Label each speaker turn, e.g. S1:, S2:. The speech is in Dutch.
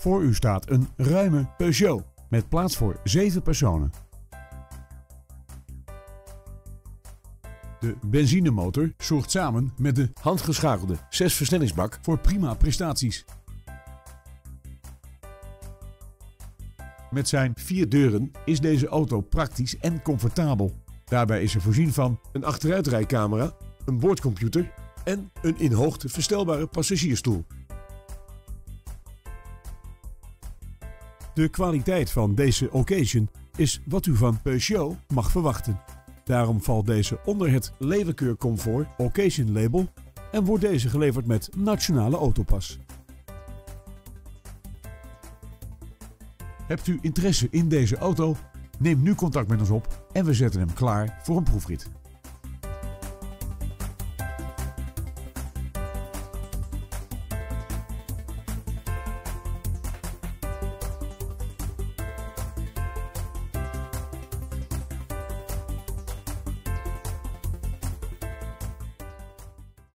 S1: Voor u staat een ruime Peugeot met plaats voor 7 personen. De benzinemotor zorgt samen met de handgeschakelde 6-versnellingsbak voor prima prestaties. Met zijn 4 deuren is deze auto praktisch en comfortabel. Daarbij is er voorzien van een achteruitrijcamera, een boordcomputer en een in hoogte verstelbare passagiersstoel. De kwaliteit van deze occasion is wat u van Peugeot mag verwachten. Daarom valt deze onder het Leeuwenkeur Comfort Occasion label en wordt deze geleverd met Nationale Autopas. Hebt u interesse in deze auto? Neem nu contact met ons op en we zetten hem klaar voor een proefrit.